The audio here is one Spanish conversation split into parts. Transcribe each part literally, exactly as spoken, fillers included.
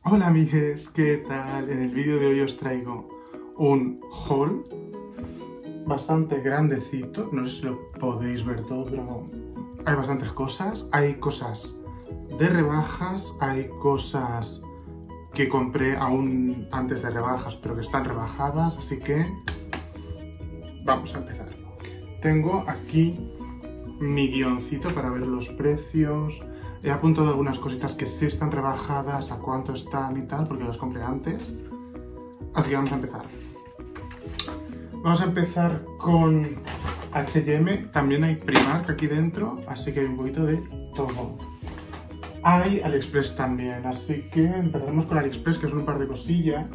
Hola amigues, ¿qué tal? En el vídeo de hoy os traigo un haul bastante grandecito, no sé si lo podéis ver todo, pero hay bastantes cosas. Hay cosas de rebajas, hay cosas que compré aún antes de rebajas, pero que están rebajadas, así que vamos a empezar. Tengo aquí mi guioncito para ver los precios. He apuntado algunas cositas que sí están rebajadas, a cuánto están y tal, porque las compré antes. Así que vamos a empezar. Vamos a empezar con H y M. También hay Primark aquí dentro, así que hay un poquito de todo. Hay AliExpress también, así que empezaremos con AliExpress, que son un par de cosillas.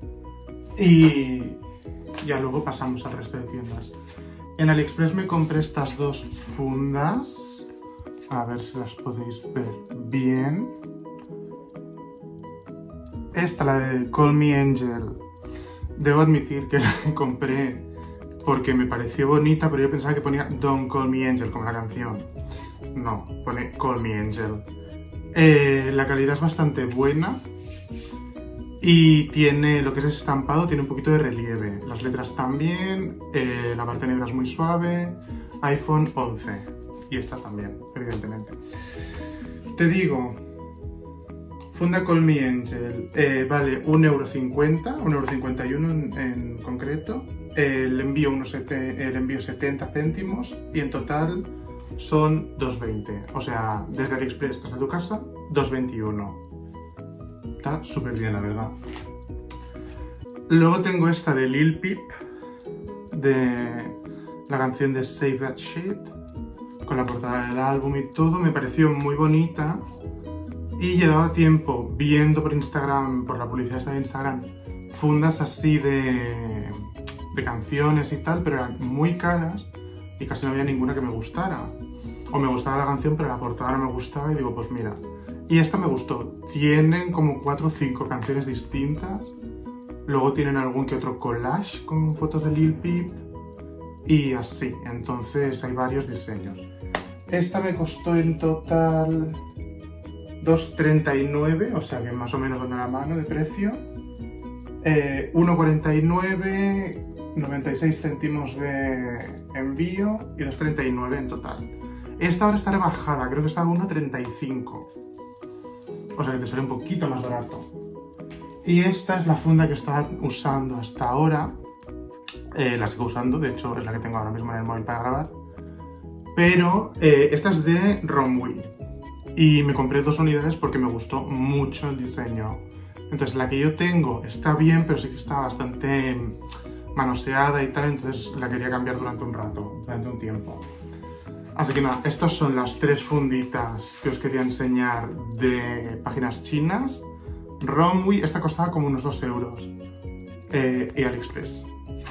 Y ya luego pasamos al resto de tiendas. En AliExpress me compré estas dos fundas. A ver si las podéis ver bien. Esta, la de Call Me Angel. Debo admitir que la compré porque me pareció bonita, pero yo pensaba que ponía Don't Call Me Angel, como la canción. No, pone Call Me Angel. Eh, la calidad es bastante buena. Y tiene lo que es estampado, tiene un poquito de relieve. Las letras también, eh, la parte negra es muy suave. iPhone once. Y esta también, evidentemente. Te digo, funda Call Me Angel, eh, vale un euro cincuenta, un euro cincuenta y uno en, en concreto. Eh, el, envío unos el envío setenta céntimos y en total son dos veinte. O sea, desde AliExpress hasta tu casa, dos veintiuno. Está súper bien, la verdad. Luego tengo esta de Lil Peep, de la canción de Save That Shit, con la portada del álbum y todo. Me pareció muy bonita y llevaba tiempo viendo por Instagram, por la publicidad esta de Instagram, fundas así de, de canciones y tal, pero eran muy caras y casi no había ninguna que me gustara. O me gustaba la canción, pero la portada no me gustaba y digo, pues mira. Y esta me gustó. Tienen como cuatro o cinco canciones distintas. Luego tienen algún que otro collage con fotos de Lil Peep. Y así, entonces hay varios diseños. Esta me costó en total dos treinta y nueve, o sea que más o menos donde la mano de precio. Eh, uno cuarenta y nueve, noventa y seis céntimos de envío y dos treinta y nueve en total. Esta ahora está rebajada, creo que está a uno treinta y cinco. O sea que te sale un poquito más barato. Y esta es la funda que estaba usando hasta ahora. Eh, la sigo usando, de hecho es la que tengo ahora mismo en el móvil para grabar. Pero eh, esta es de Romwe y me compré dos unidades porque me gustó mucho el diseño. Entonces la que yo tengo está bien, pero sí que está bastante manoseada y tal, entonces la quería cambiar durante un rato, durante un tiempo. Así que nada, estas son las tres funditas que os quería enseñar de páginas chinas. Romwe, esta costaba como unos dos euros. Eh, y AliExpress.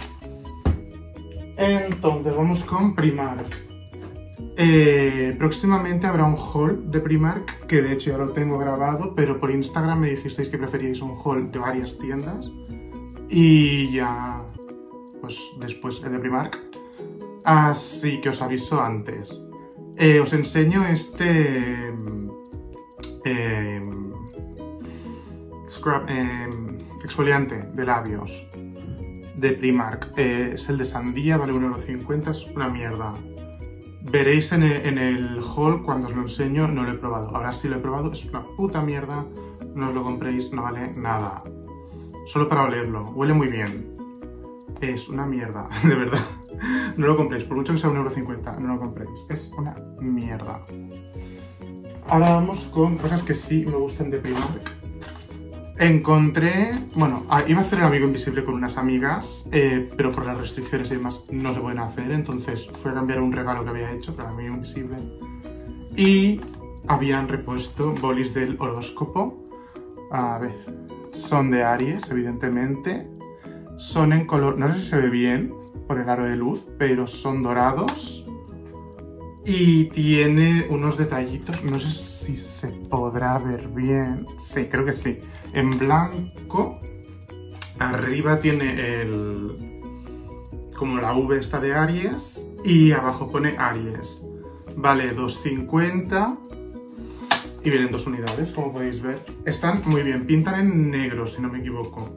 Entonces vamos con Primark. Eh, próximamente habrá un haul de Primark, que de hecho ya lo tengo grabado, pero por Instagram me dijisteis que preferíais un haul de varias tiendas. Y ya, pues después el de Primark. Así que os aviso antes. Eh, os enseño este... Eh, scrub, eh, exfoliante de labios de Primark. Eh, es el de sandía, vale un euro cincuenta, es una mierda. Veréis en el, en el haul cuando os lo enseño, no lo he probado. Ahora sí lo he probado, es una puta mierda. No os lo compréis, no vale nada. Solo para olerlo, huele muy bien. Es una mierda, de verdad. No lo compréis, por mucho que sea un euro cincuenta, no lo compréis. Es una mierda. Ahora vamos con cosas que sí me gustan de Primark. Encontré, bueno, iba a hacer el amigo invisible con unas amigas, eh, pero por las restricciones y demás no se pueden hacer, entonces fui a cambiar un regalo que había hecho para el amigo invisible y habían repuesto bolis del horóscopo. A ver, son de Aries, evidentemente, son en color, no sé si se ve bien por el aro de luz, pero son dorados y tiene unos detallitos, no sé si se podrá ver bien, sí, creo que sí. En blanco, arriba tiene el como la V esta de Aries y abajo pone Aries. Vale dos cincuenta Y vienen dos unidades, como podéis ver. Están muy bien, pintan en negro, si no me equivoco.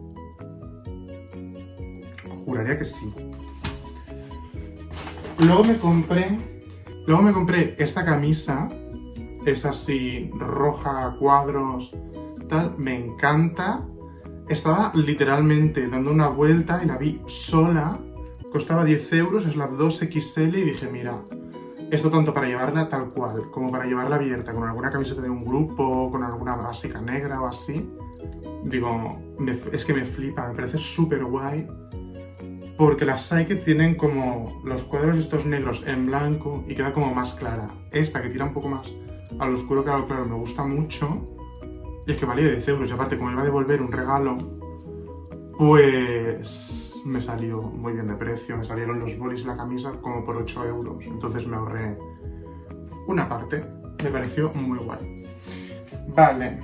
Juraría que sí. Luego me compré... Luego me compré esta camisa. Es así, roja, a cuadros, tal. Me encanta. Estaba literalmente dando una vuelta y la vi sola. Costaba diez euros, es la dos equis ele y dije, mira... Esto tanto para llevarla tal cual, como para llevarla abierta con alguna camiseta de un grupo, con alguna básica negra o así. Digo, me, es que me flipa, me parece súper guay. Porque las hay que tienen como los cuadros estos negros en blanco y queda como más clara. Esta que tira un poco más al oscuro, claro, claro, me gusta mucho. Y es que valía diez euros y aparte como iba a devolver un regalo, pues... me salió muy bien de precio, me salieron los bolis y la camisa como por ocho euros, entonces me ahorré una parte, me pareció muy guay. Vale.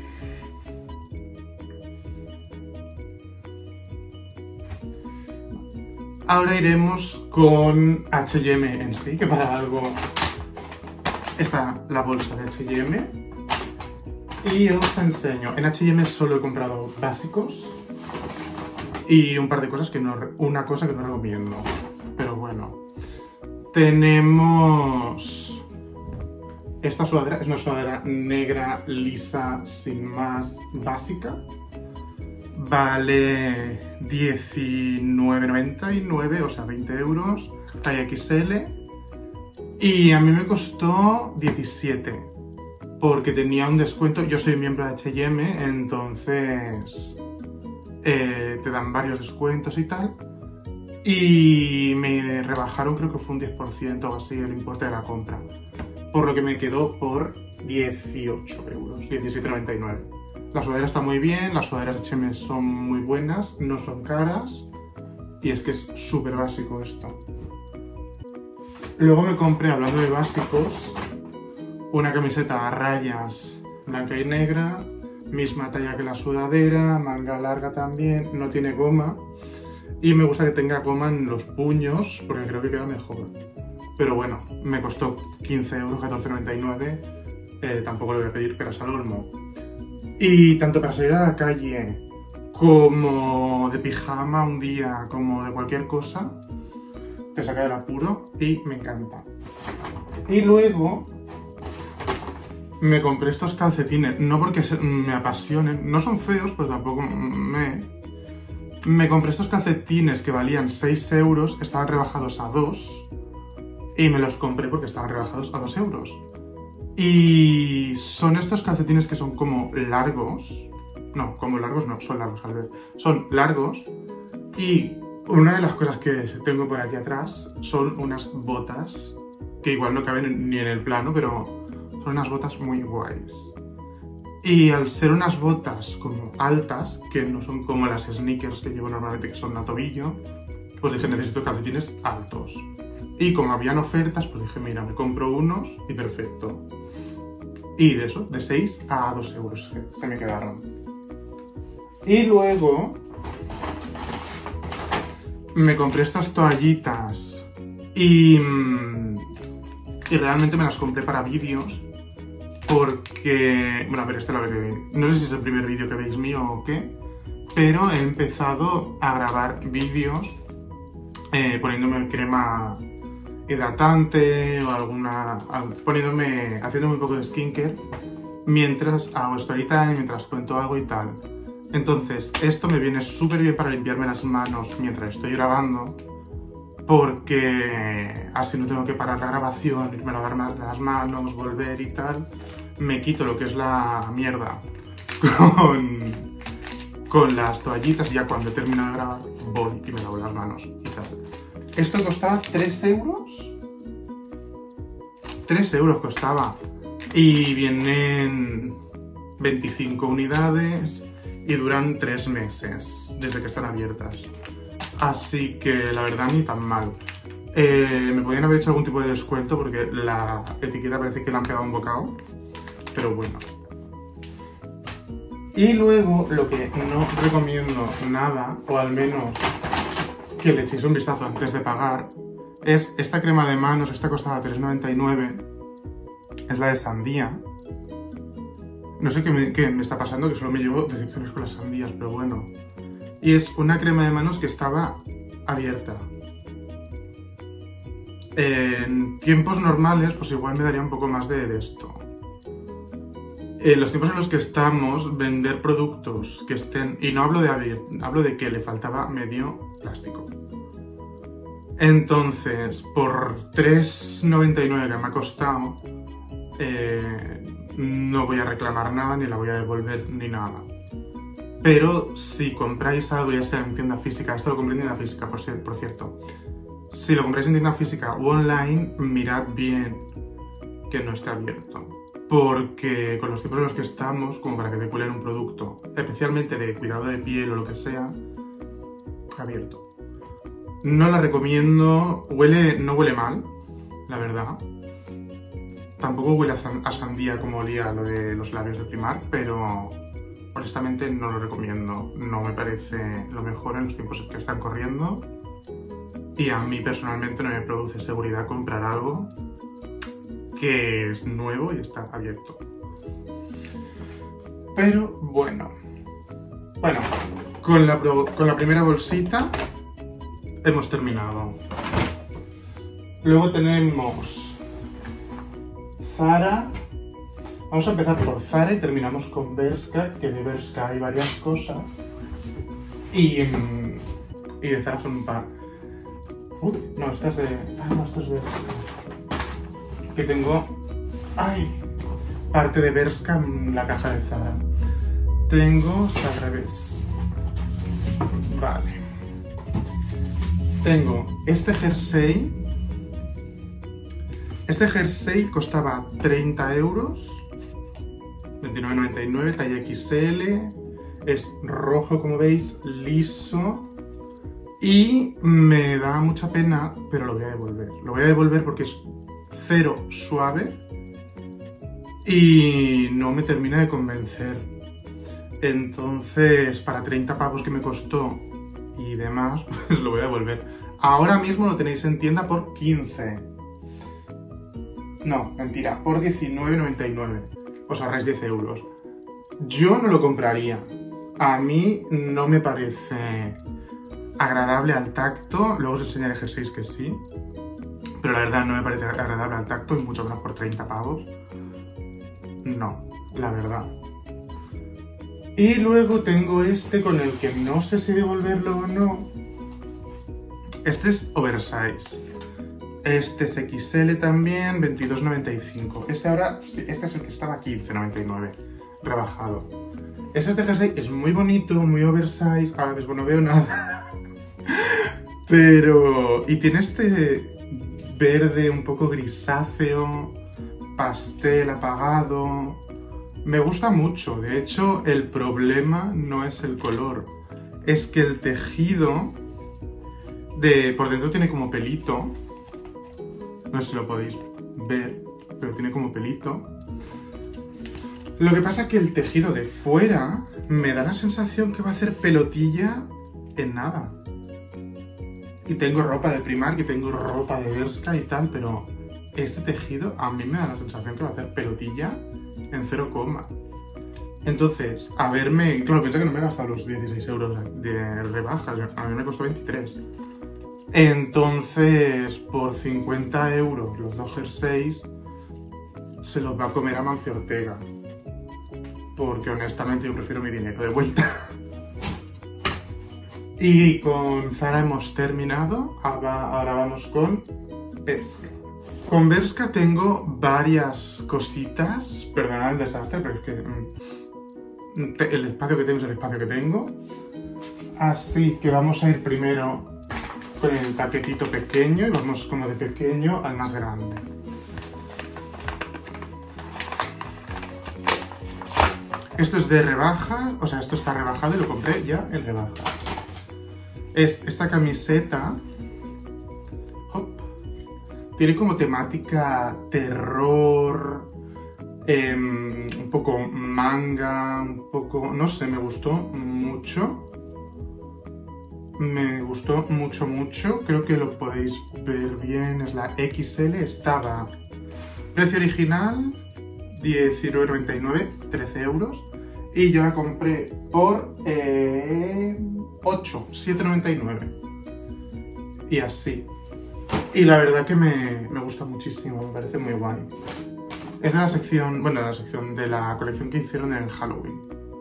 Ahora iremos con H y M en sí, que para algo está la bolsa de H y M. Y os enseño, en H y M solo he comprado básicos. Y un par de cosas que no... Una cosa que no recomiendo. Pero bueno. Tenemos... Esta sudadera. Es una sudadera negra, lisa, sin más, básica. Vale diecinueve noventa y nueve, o sea, veinte euros. Talla equis ele. Y a mí me costó diecisiete. Porque tenía un descuento. Yo soy miembro de H y M, entonces... Eh, te dan varios descuentos y tal, y me rebajaron, creo que fue un diez por ciento o así el importe de la compra, por lo que me quedó por dieciocho euros, diecisiete noventa y nueve. La sudadera está muy bien, las sudaderas de H y M son muy buenas, no son caras, y es que es súper básico esto. Luego me compré, hablando de básicos, una camiseta a rayas blanca y negra, misma talla que la sudadera, manga larga también, no tiene goma y me gusta que tenga goma en los puños porque creo que queda mejor. Pero bueno, me costó quince euros, catorce noventa y nueve, eh, tampoco le voy a pedir peras al olmo. Y tanto para salir a la calle como de pijama un día, como de cualquier cosa, te saca del apuro y me encanta. Y luego... me compré estos calcetines, no porque me apasionen, no son feos, pero tampoco me... Me compré estos calcetines que valían seis euros, estaban rebajados a dos, y me los compré porque estaban rebajados a dos euros. Y son estos calcetines que son como largos, no, como largos no, son largos, al ver, son largos, y una de las cosas que tengo por aquí atrás son unas botas, que igual no caben ni en el plano, pero... son unas botas muy guays. Y al ser unas botas como altas, que no son como las sneakers que llevo normalmente, que son a tobillo, pues dije, necesito calcetines altos. Y como habían ofertas, pues dije, mira, me compro unos y perfecto. Y de eso, de seis a dos euros que se me quedaron. Y luego me compré estas toallitas y, y realmente me las compré para vídeos. Porque, bueno, a ver, este lo veréis. No sé si es el primer vídeo que veis mío o qué, pero he empezado a grabar vídeos eh, poniéndome crema hidratante o alguna... poniéndome, haciéndome un poco de skincare mientras hago story time, mientras cuento algo y tal. Entonces, esto me viene súper bien para limpiarme las manos mientras estoy grabando, porque así no tengo que parar la grabación, irme a lavar las manos, volver y tal. Me quito lo que es la mierda con, con las toallitas y ya cuando termino de grabar voy y me lavo las manos y tal. Esto costaba tres euros. tres euros costaba. Y vienen veinticinco unidades y duran tres meses desde que están abiertas. Así que la verdad ni tan mal. Eh, me podrían haber hecho algún tipo de descuento porque la etiqueta parece que le han pegado un bocado. Pero bueno. Y luego lo que no recomiendo nada, o al menos que le echéis un vistazo antes de pagar, es esta crema de manos. Esta costaba tres noventa y nueve. Es la de sandía. No sé qué me, qué me está pasando, que solo me llevo decepciones con las sandías, pero bueno. Y es una crema de manos que estaba abierta. En tiempos normales, pues igual me daría un poco más de, de esto. En los tiempos en los que estamos, vender productos que estén... Y no hablo de abrir, hablo de que le faltaba medio plástico. Entonces, por tres noventa y nueve que me ha costado, eh, no voy a reclamar nada, ni la voy a devolver, ni nada. Pero si compráis algo, ya sea en tienda física, esto lo compré en tienda física, por, por cierto. Si lo compráis en tienda física o online, mirad bien que no esté abierto. Porque con los tiempos en los que estamos, como para que te cuelen un producto, especialmente de cuidado de piel o lo que sea, abierto. No la recomiendo, huele, no huele mal, la verdad. Tampoco huele a sandía como olía lo de los labios de Primark, pero honestamente no lo recomiendo. No me parece lo mejor en los tiempos que están corriendo. Y a mí personalmente no me produce seguridad comprar algo que es nuevo y está abierto. Pero bueno. Bueno, con la, con la primera bolsita hemos terminado. Luego tenemos Zara. Vamos a empezar por Zara y terminamos con Bershka, que de Bershka hay varias cosas. Y, y de Zara son un par. Uy, no, esta es de... Ah, no, esta es de... Que tengo... ¡Ay! Parte de Bershka en la caja de Zara. Tengo... al revés. Vale. Tengo este jersey. Este jersey costaba treinta euros. veintinueve noventa y nueve, talla equis ele. Es rojo, como veis, liso. Y me da mucha pena, pero lo voy a devolver. Lo voy a devolver porque es cero suave y no me termina de convencer. Entonces, para treinta pavos que me costó y demás, pues lo voy a devolver. Ahora mismo lo tenéis en tienda por quince. No, mentira, por diecinueve noventa y nueve. Os ahorráis diez euros. Yo no lo compraría. A mí no me parece agradable al tacto. Luego os enseñaré jerseys que sí. Pero la verdad no me parece agradable al tacto y mucho menos por treinta pavos. No, la verdad. Y luego tengo este con el que no sé si devolverlo o no. Este es oversize. Este es equis ele también, veintidós noventa y cinco. Este ahora, este es el que estaba quince noventa y nueve, rebajado. Ese este jersey es muy bonito, muy oversize. Ahora mismo no veo nada. Pero... y tiene este verde un poco grisáceo, pastel apagado. Me gusta mucho. De hecho, el problema no es el color. Es que el tejido de por dentro tiene como pelito. No sé si lo podéis ver, pero tiene como pelito. Lo que pasa es que el tejido de fuera me da la sensación que va a hacer pelotilla en nada. Y tengo ropa de Primark y tengo ropa de Bershka y tal, pero este tejido a mí me da la sensación que va a hacer pelotilla en cero coma. Entonces, a verme... Claro, pienso que no me he gastado los dieciséis euros de rebajas, a mí me costó veintitrés. Entonces, por cincuenta euros los dos jerseys se los va a comer Amancio Ortega. Porque honestamente yo prefiero mi dinero de vuelta. Y con Zara hemos terminado. Ahora, ahora vamos con Bershka. Con Bershka tengo varias cositas. Perdonad el desastre, pero es que mm, el espacio que tengo es el espacio que tengo. Así que vamos a ir primero con el paquetito pequeño y vamos como de pequeño al más grande. Esto es de rebaja, o sea, esto está rebajado y lo compré ya en rebaja. Es esta camiseta, hop, tiene como temática terror, eh, un poco manga, un poco, no sé, me gustó mucho. Me gustó mucho, mucho. Creo que lo podéis ver bien. Es la equis ele. Estaba precio original diecinueve noventa y nueve, trece euros. Y yo la compré por eh, ocho, siete noventa y nueve. Y así. Y la verdad que me, me gusta muchísimo, me parece muy guay. Es de la sección, bueno, de la sección de la colección que hicieron en Halloween.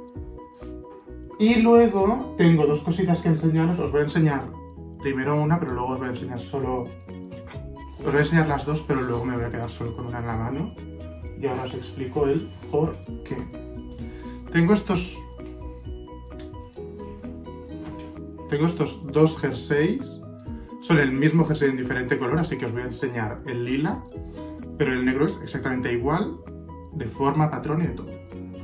Y luego tengo dos cositas que enseñaros. Os voy a enseñar primero una, pero luego os voy a enseñar solo... Os voy a enseñar las dos, pero luego me voy a quedar solo con una en la mano. Y ahora os explico el por qué. Tengo estos... Tengo estos dos jerseys. Son el mismo jersey en diferente color, así que os voy a enseñar el lila. Pero el negro es exactamente igual, de forma, patrón y de todo.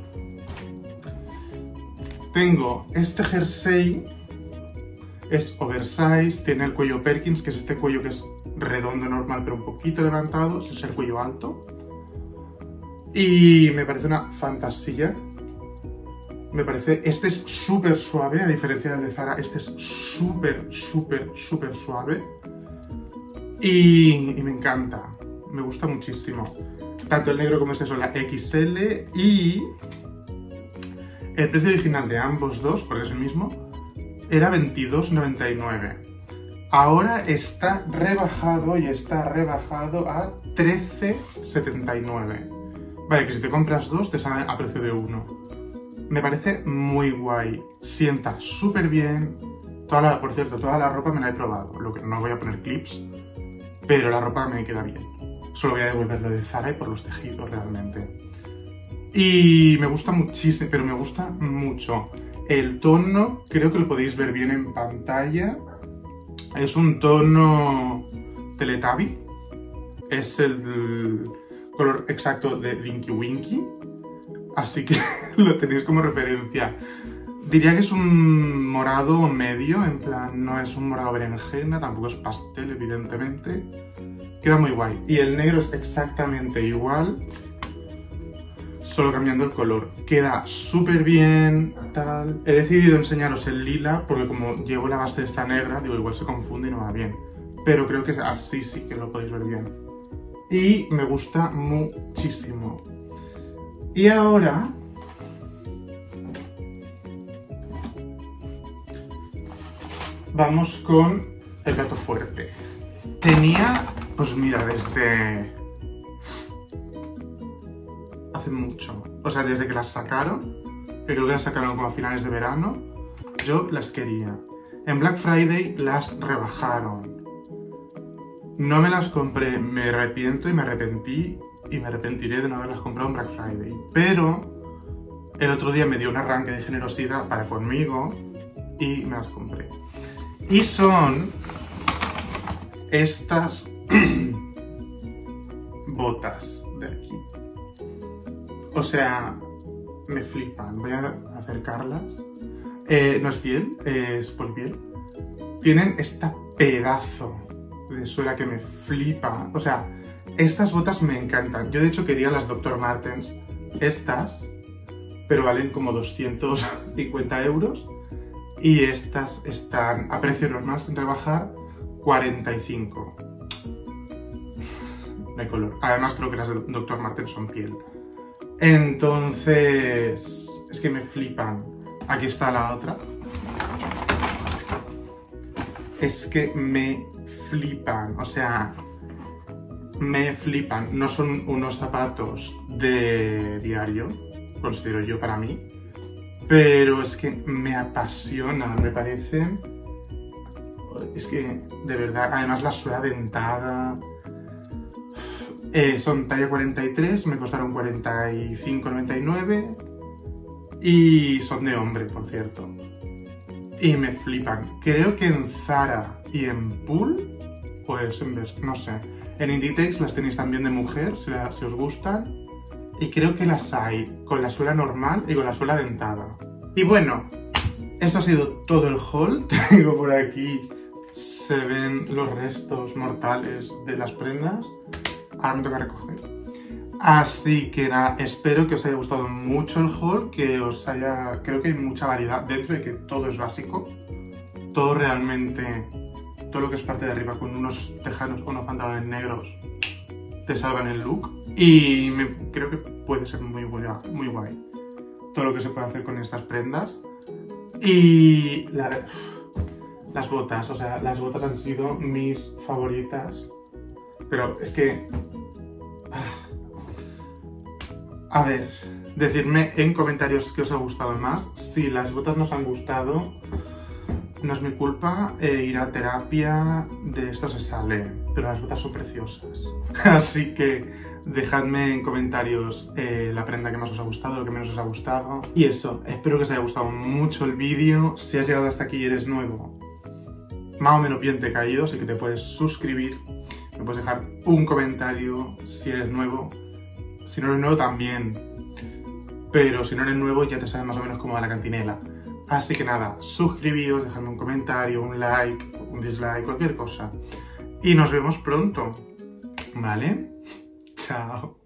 Tengo este jersey, es oversize, tiene el cuello Perkins, que es este cuello que es redondo normal pero un poquito levantado, es el cuello alto. Y me parece una fantasía. Me parece, este es súper suave, a diferencia del de Zara, este es súper, súper, súper suave. Y, y me encanta, me gusta muchísimo. Tanto el negro como este son la equis ele y el precio original de ambos dos, porque es el mismo, era veintidós noventa y nueve. Ahora está rebajado y está rebajado a trece setenta y nueve. Vale, que si te compras dos te sale a precio de uno. Me parece muy guay, sienta súper bien. Toda la, por cierto, toda la ropa me la he probado, lo que no voy a poner clips, pero la ropa me queda bien. Solo voy a devolverlo de Zara y por los tejidos realmente. Y me gusta muchísimo, pero me gusta mucho. El tono, creo que lo podéis ver bien en pantalla. Es un tono Teletubby. Es el color exacto de Dinky Winky. Así que lo tenéis como referencia. Diría que es un morado medio, en plan, no es un morado berenjena, tampoco es pastel, evidentemente. Queda muy guay. Y el negro es exactamente igual, solo cambiando el color. Queda súper bien, tal. He decidido enseñaros el lila, porque como llevo la base esta negra, digo, igual se confunde y no va bien. Pero creo que así sí que lo podéis ver bien. Y me gusta muchísimo. Y ahora... vamos con el plato fuerte. Tenía, pues mira, desde... hace mucho. O sea, desde que las sacaron, que creo que las sacaron como a finales de verano, yo las quería. En Black Friday las rebajaron. No me las compré, me arrepiento y me arrepentí y me arrepentiré de no haberlas comprado en Black Friday. Pero el otro día me dio un arranque de generosidad para conmigo y me las compré. Y son estas botas de aquí. O sea, me flipan. Voy a acercarlas. Eh, no es piel, eh, es polipiel. Tienen esta pedazo de suela que me flipa. O sea, estas botas me encantan. Yo de hecho quería las doctor Martens, estas, pero valen como doscientos cincuenta euros. Y estas están a precio normal sin rebajar, cuarenta y cinco. No hay color. Además creo que las de doctor Martens son piel. Entonces, es que me flipan. Aquí está la otra. Es que me flipan, o sea, me flipan. No son unos zapatos de diario, considero yo para mí, pero es que me apasionan, me parecen... Es que, de verdad, además la suela dentada... Eh, son talla cuarenta y tres, me costaron cuarenta y cinco noventa y nueve y son de hombre, por cierto. Y me flipan. Creo que en Zara y en Pool, pues en vez, no sé. En Inditex las tenéis también de mujer, si, la, si os gustan. Y creo que las hay con la suela normal y con la suela dentada. Y bueno, esto ha sido todo el haul. Tengo por aquí, se ven los restos mortales de las prendas. Ahora me toca recoger. Así que nada, espero que os haya gustado mucho el haul, que os haya... Creo que hay mucha variedad dentro de que todo es básico. Todo realmente... Todo lo que es parte de arriba con unos tejanos o unos pantalones negros te salvan el look. Y me, creo que puede ser muy, muy guay todo lo que se puede hacer con estas prendas. Y la, las botas, o sea, las botas han sido mis favoritas. Pero es que... A ver, decidme en comentarios qué os ha gustado más. Si las botas nos han gustado, no es mi culpa, eh, ir a terapia, de esto se sale. Pero las botas son preciosas. Así que dejadme en comentarios eh, la prenda que más os ha gustado, lo que menos os ha gustado. Y eso, espero que os haya gustado mucho el vídeo. Si has llegado hasta aquí y eres nuevo, más o menos bien te he caído, así que te puedes suscribir. Me puedes dejar un comentario si eres nuevo. Si no eres nuevo también. Pero si no eres nuevo ya te sabes más o menos cómo va la cantinela. Así que nada, suscribíos, dejadme un comentario, un like, un dislike, cualquier cosa. Y nos vemos pronto. ¿Vale? Chao.